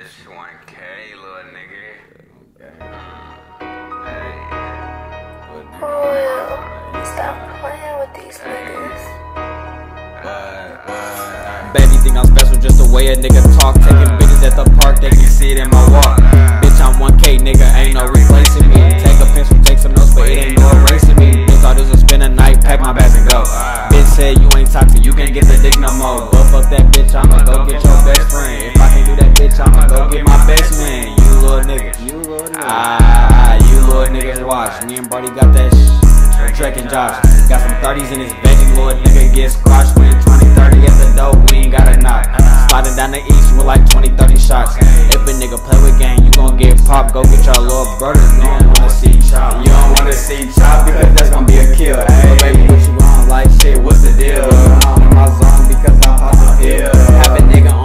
bitch, 1K, little nigga. Stop playing with these niggas. Baby think I'm special just the way a nigga talk. Taking bitches at the park, they can see it in my walk. Bitch, I'm 1K, nigga, ain't no replacing me. Take a pencil, take some notes, but it ain't no erasing me. Bitch thought it was a spend a night, pack my bags and go. Bitch said you ain't toxic, you can't get the dick no more. Buff up that bitch, I'ma go get your best friend. If I can't do that bitch, I'ma go get my best man. You little niggas, you little niggas watch. Me and Brody got that Drake and Josh. Got some 30s in his veggie, little nigga get squashed. Win 20-30 at the door, we ain't got a knock. Sliding down the east with like 20-30 shots. If a nigga play with gang, you gon' get popped. Go get your little brothers, you don't wanna see chop. You don't wanna see chop because that's gon' be a kill. But baby, what you on like shit, what's the deal? I'm in my zone because I'm off the pill. Have a nigga on